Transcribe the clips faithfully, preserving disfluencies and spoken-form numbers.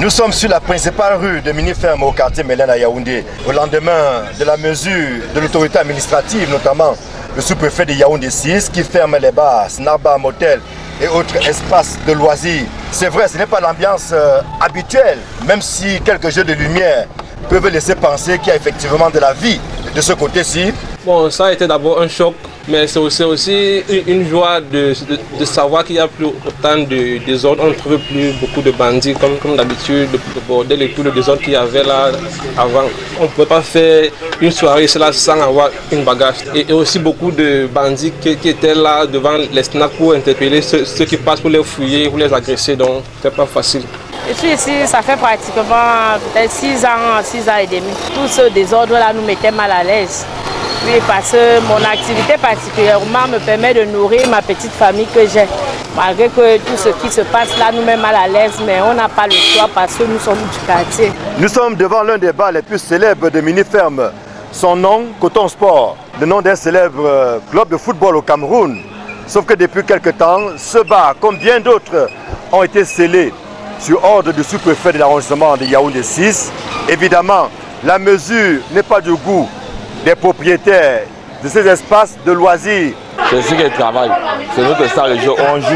Nous sommes sur la principale rue de Miniferme au quartier Mélène à Yaoundé. Au lendemain de la mesure de l'autorité administrative, notamment le sous-préfet de Yaoundé six qui ferme les bars, Snarba, motel et autres espaces de loisirs. C'est vrai, ce n'est pas l'ambiance euh, habituelle, même si quelques jeux de lumière peuvent laisser penser qu'il y a effectivement de la vie de ce côté-ci. Bon, ça a été d'abord un choc, mais c'est aussi, aussi une joie de, de, de savoir qu'il n'y a plus autant de désordre. On ne trouve plus beaucoup de bandits comme, comme d'habitude, de, de bordel et tout le désordre qu'il y avait là avant. On ne pouvait pas faire une soirée cela sans avoir une bagarre. Et, et aussi beaucoup de bandits qui, qui étaient là devant les snacks pour interpeller ceux, ceux qui passent pour les fouiller, pour les agresser, donc c'était pas facile. Je suis ici, ça fait pratiquement peut-être six ans, six ans et demi. Tout ce désordre-là nous mettait mal à l'aise. Oui, parce que mon activité particulièrement me permet de nourrir ma petite famille que j'ai. Malgré que tout ce qui se passe là nous met mal à l'aise, mais on n'a pas le choix parce que nous sommes du quartier. Nous sommes devant l'un des bars les plus célèbres de Miniferme. Son nom, Coton Sport, le nom d'un célèbre club de football au Cameroun. Sauf que depuis quelque temps, ce bar, comme bien d'autres, ont été scellés sur ordre du sous-préfet de l'arrondissement de Yaoundé six. Évidemment, la mesure n'est pas du goût des propriétaires de ces espaces de loisirs. C'est ceux qui travaillent, c'est notre salle, les jeux, on joue.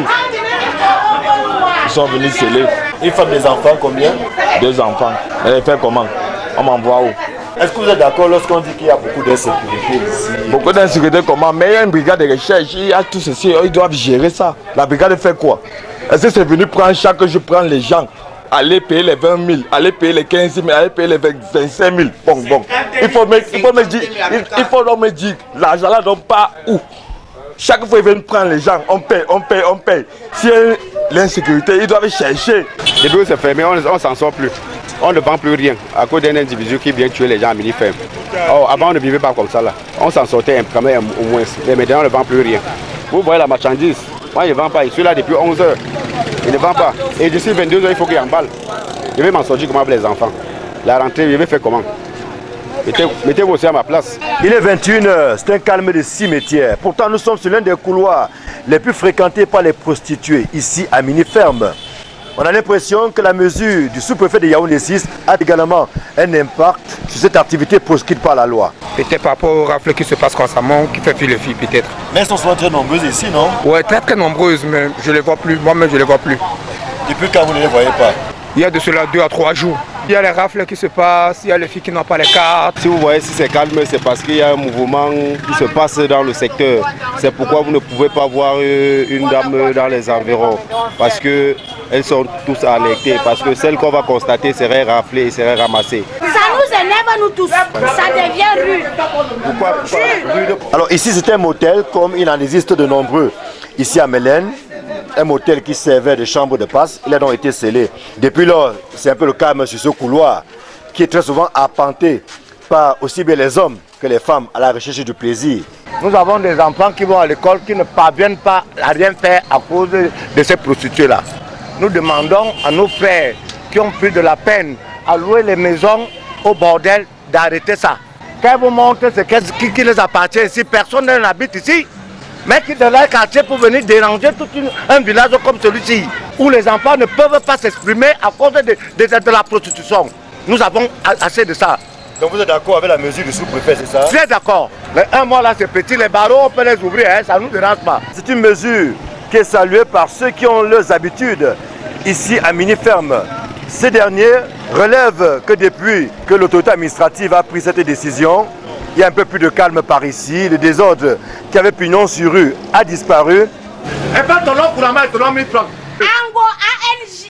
Ils sont venus sceller. Ils font des enfants combien? Deux enfants. Et fait comment? On m'envoie où? Est-ce que vous êtes d'accord lorsqu'on dit qu'il y a beaucoup d'insécurité ici? Beaucoup d'insécurité comment? Mais il y a une brigade de recherche, il y a tout ceci, ils doivent gérer ça. La brigade fait quoi? Est-ce que c'est venu prendre chaque jour, prendre les gens? Aller payer les vingt mille, aller payer les quinze mille, aller payer les vingt-cinq mille. Bon, bon. Il faut me, il faut me dire, il, il faut donc me dire, l'argent là donc pas où. Chaque fois ils viennent prendre les gens, on paye, on paye, on paye. Si l'insécurité, ils doivent chercher. Les bureaux c'est fermé, on ne s'en sort plus. On ne vend plus rien à cause d'un individu qui vient tuer les gens à Miniferme. Oh, avant on ne vivait pas comme ça là. On s'en sortait quand même au moins. Mais maintenant on ne vend plus rien. Vous voyez la marchandise. Moi je ne vends pas, je suis là depuis onze heures. Il ne vend pas. Et d'ici vingt-deux heures, il faut qu'il emballe. Je vais m'en sortir comment avec les enfants. La rentrée, je vais faire comment? Mettez-vous aussi à ma place. Il est vingt et une heures, c'est un calme de cimetière. Pourtant, nous sommes sur l'un des couloirs les plus fréquentés par les prostituées, ici à Miniferme. On a l'impression que la mesure du sous-préfet de Yaoundé six a également un impact sur cette activité proscrite par la loi. Peut-être par rapport au rafle qui se passe constamment, qui fait fuir les filles, peut-être. Mais elles sont souvent très nombreuses ici, non? Oui, très très nombreuses, mais je ne les vois plus. Moi-même, je ne les vois plus. Depuis quand vous ne les voyez pas? Il y a de cela deux à trois jours. Il y a les rafles qui se passent, il y a les filles qui n'ont pas les cartes. Si vous voyez si c'est calme, c'est parce qu'il y a un mouvement qui se passe dans le secteur. C'est pourquoi vous ne pouvez pas voir une dame dans les environs. Parce qu'elles sont tous alertées. Parce que celle qu'on va constater serait raflée et serait ramassée. Ça nous énerve nous tous. Ça devient rude. Pourquoi, pourquoi rude? Alors ici c'est un motel comme il en existe de nombreux. Ici à Mélène, un motel qui servait de chambre de passe, il a donc été scellé. Depuis lors, c'est un peu le calme sur ce couloir qui est très souvent arpenté par aussi bien les hommes que les femmes à la recherche du plaisir. Nous avons des enfants qui vont à l'école qui ne parviennent pas à rien faire à cause de ces prostituées-là. Nous demandons à nos frères qui ont pris de la peine à louer les maisons au bordel d'arrêter ça. Quand vous montrez ce qui, qui les appartient ici, personne n'habite ici. Mais qui dans leur quartier pour venir déranger tout une, un village comme celui-ci, où les enfants ne peuvent pas s'exprimer à cause de, de, de, de la prostitution. Nous avons assez de ça. Donc vous êtes d'accord avec la mesure du sous-préfet, c'est ça? Très d'accord. Un mois là c'est petit, les barreaux on peut les ouvrir, hein, ça ne nous dérange pas. C'est une mesure qui est saluée par ceux qui ont leurs habitudes ici à Miniferme. Ces derniers relèvent que depuis que l'autorité administrative a pris cette décision, il y a un peu plus de calme par ici. Le désordre qui avait pignon sur rue a disparu. Et pas ton nom pour la main, ton nom mille francs. Ango